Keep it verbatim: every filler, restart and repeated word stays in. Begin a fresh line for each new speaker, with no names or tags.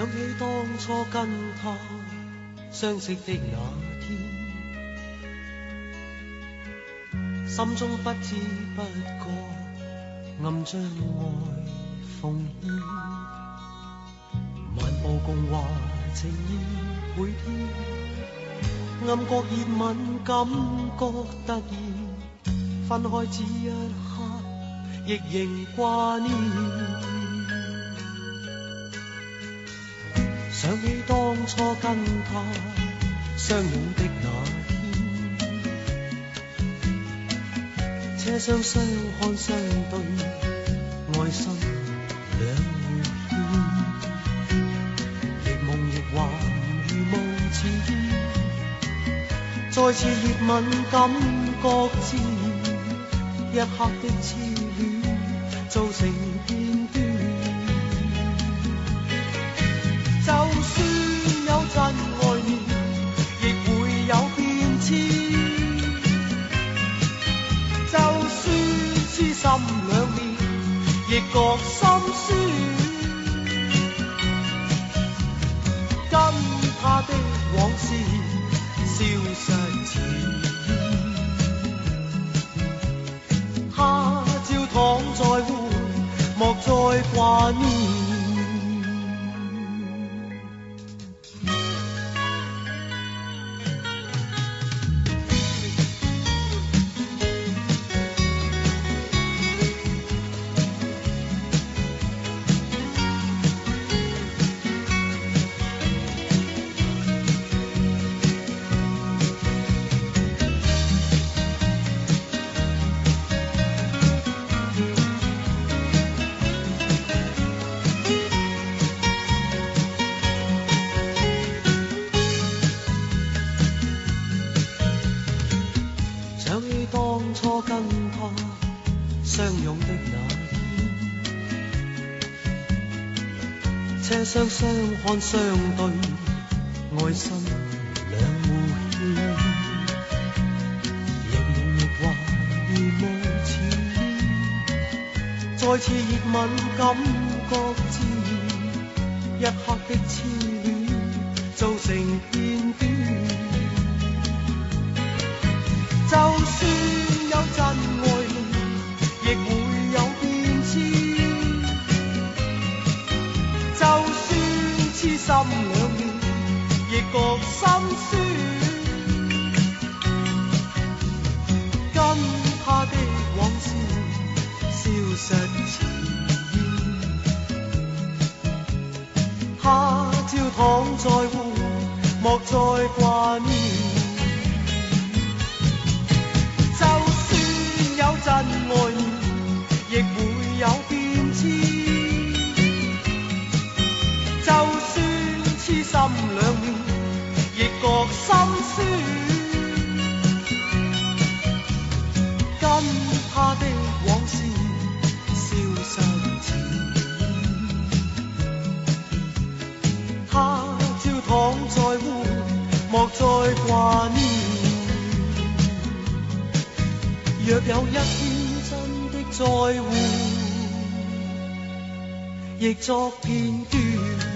想起當初跟他相識的那天，心中不知不覺暗將愛奉獻，漫步共話情意每天，暗覺熱吻感覺突然，分開只一刻亦仍掛念。想起當初跟他相擁的那天，車廂相看相對，愛心兩互牽，亦夢亦幻如夢似煙，再次熱吻感覺自然，一刻的痴戀造成片段。就算有真愛戀，亦會有變遷。就算痴心兩面，亦覺心酸。跟他的往事消失前，他朝躺在會，莫再掛念。車廂相看相對，愛心兩互牽，亦夢亦幻如夢似煙，再次熱吻感覺自然，一刻的痴戀造成片段。就算有真愛戀，亦會有變遷。就算痴心兩面，亦覺心酸。跟他的往事消失前，他朝躺在會，莫再掛念。就算有真愛戀，亦會有變遷。就算痴心兩面，亦覺心酸。跟他的往事消失前，他朝躺在會，莫再掛念。若有一天真的再會，亦作片段。